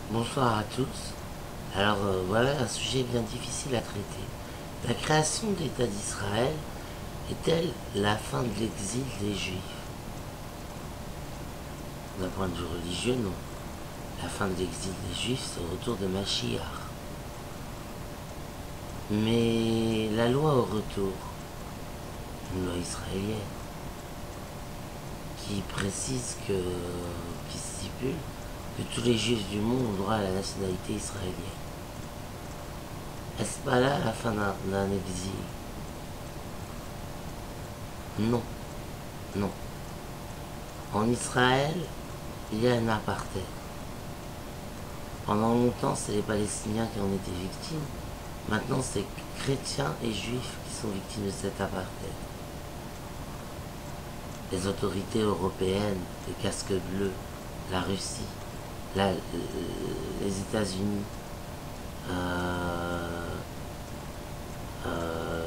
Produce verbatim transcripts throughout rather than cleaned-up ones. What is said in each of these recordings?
Bonsoir à tous. Alors euh, voilà un sujet bien difficile à traiter. La création de l'État d'Israël est-elle la fin de l'exil des Juifs? D'un point de vue religieux, non. La fin de l'exil des Juifs, c'est le retour de Mashiach. Mais la loi au retour, une loi israélienne, qui précise que, qui stipule que tous les Juifs du monde ont droit à la nationalité israélienne. Est-ce pas là la fin d'un exil? Non, non. En Israël, il y a un apartheid. Pendant longtemps, c'est les Palestiniens qui en étaient victimes. Maintenant, c'est chrétiens et juifs qui sont victimes de cet apartheid. Les autorités européennes, les casques bleus, la Russie, la, les États-Unis, euh, euh,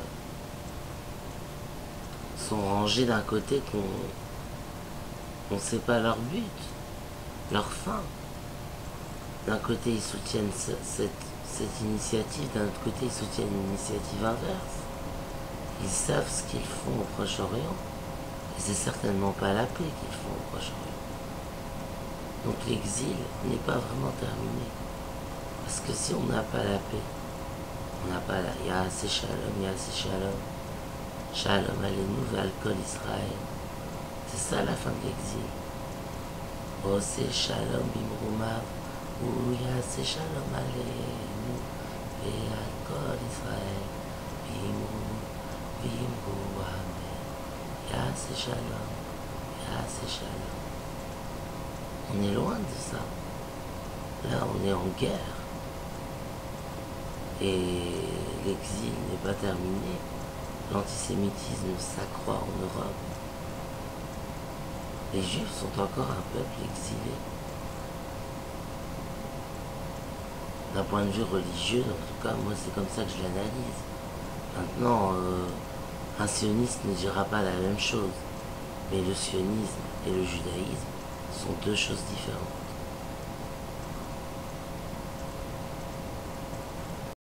sont rangés d'un côté qu'on ne sait pas leur but, leur fin. D'un côté, ils soutiennent ce, cette, cette initiative, d'un autre côté, ils soutiennent une initiative inverse. Ils savent ce qu'ils font au Proche-Orient, et c'est certainement pas la paix qu'ils font au Proche-Orient. Donc l'exil n'est pas vraiment terminé. Parce que si on n'a pas la paix, on n'a pas la... Il y a assez shalom, il y a assez shalom. Shalom aleinu ve'al Israël. C'est ça la fin de l'exil. Oh, c'est shalom bimrumav. Ou yaseh shalom aleinu ve'al Israël. Bimru, bimru, amen. Yaseh shalom, yaseh shalom. On est loin de ça. Là, on est en guerre. Et l'exil n'est pas terminé. L'antisémitisme s'accroît en Europe. Les Juifs sont encore un peuple exilé. D'un point de vue religieux, en tout cas, moi, c'est comme ça que je l'analyse. Maintenant, euh, un sioniste ne dira pas la même chose. Mais le sionisme et le judaïsme sont deux choses différentes.